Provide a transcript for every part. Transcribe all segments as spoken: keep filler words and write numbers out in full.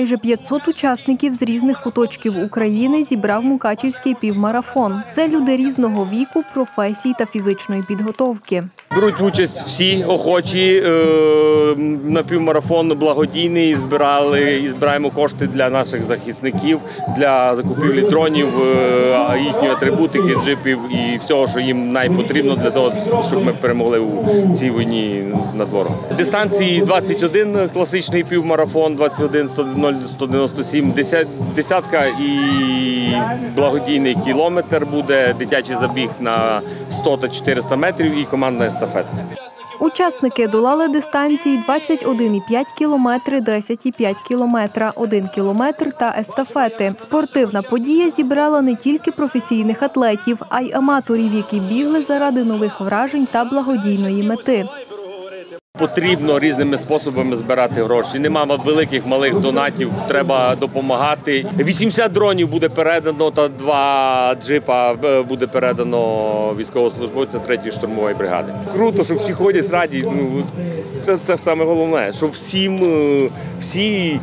Майже п'ятсот учасників з різних куточків України зібрав Мукачівський півмарафон. Це люди різного віку, професій та фізичної підготовки. Беруть участь всі охочі на півмарафон благодійний, збирали і збираємо кошти для наших захисників, для закупівлі дронів, їхньої атрибутики, джипів і всього, що їм найпотрібно для того, щоб ми перемогли у цій війні над ворогом. Дистанції двадцять один класичний півмарафон, двадцять один сто дев'яносто сім, десятка і благодійний кілометр буде, дитячий забіг на сто та чотириста метрів і командна естафета. Учасники долали дистанції двадцять один і п'ять кілометри, десять і п'ять кілометра, один кілометр та естафети. Спортивна подія зібрала не тільки професійних атлетів, а й аматорів, які бігли заради нових вражень та благодійної мети. Потрібно різними способами збирати гроші. Нема великих, малих донатів, треба допомагати. вісімдесят дронів буде передано та два джипа буде передано військовослужбовцям третьої штурмової бригади. Круто, що всі ходять раді. Ну, це, це саме головне, що всім, всі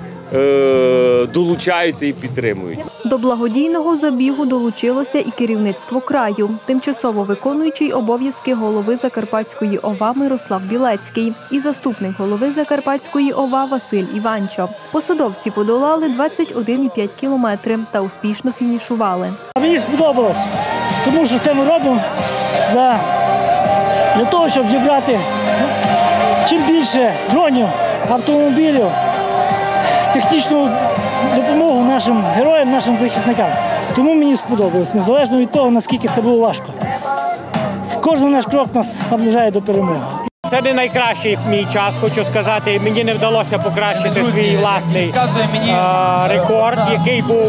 е, долучаються і підтримують. До благодійного забігу долучилося і керівництво краю. Тимчасово виконуючий обов'язки голови Закарпатської ОВА Мирослав Білецький і заступник голови Закарпатської ОВА Василь Іванчо. Посадовці подолали двадцять один і п'ять кілометри та успішно фінішували. Мені сподобалось, тому що це ми робимо за, для того, щоб зібрати чим більше дронів, автомобілів, технічну допомогу нашим героям, нашим захисникам. Тому мені сподобалось, незалежно від того, наскільки це було важко. Кожен наш крок нас наближає до перемоги. Це не найкращий мій час, хочу сказати. Мені не вдалося покращити свій власний а, рекорд, який був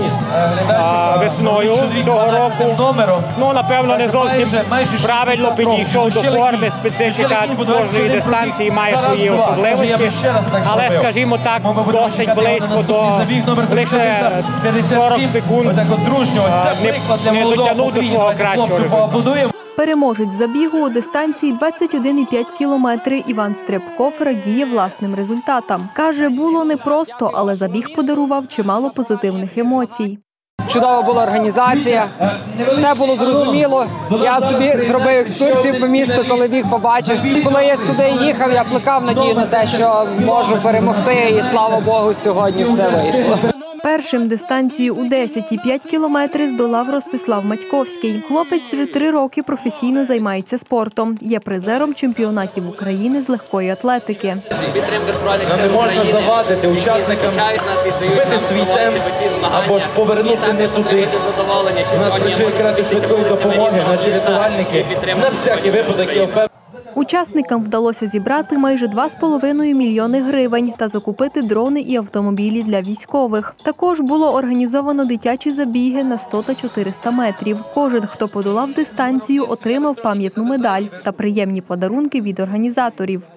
а, весною цього року. Ну, напевно, не зовсім правильно підійшов до форми. Специфіка кожної дистанції має свої особливості. Але, скажімо так, досить близько до лише сорок секунд а, не, не дотягнув до свого кращого результату. Переможець забігу у дистанції двадцять один і п'ять кілометри Іван Стребков радіє власним результатам. Каже, було непросто, але забіг подарував чимало позитивних емоцій. Чудова була організація, все було зрозуміло. Я собі зробив екскурсію по місту, коли біг побачив. Коли я сюди їхав, я плекав надію на те, що можу перемогти, і слава Богу, сьогодні все вийшло. Першим дистанцію у десять і п'ять кілометри здолав Ростислав Матьковський. Хлопець вже три роки професійно займається спортом. Є призером чемпіонатів України з легкої атлетики. Підтримка Збройних сил України, завадити учасникам збити свій темп або ж повернути не туди. У нас працює карета швидкої допомоги, наші рятувальники. На всякий випадок є впевнений. Учасникам вдалося зібрати майже два з половиною мільйони гривень та закупити дрони і автомобілі для військових. Також було організовано дитячі забіги на сто та чотириста метрів. Кожен, хто подолав дистанцію, отримав пам'ятну медаль та приємні подарунки від організаторів.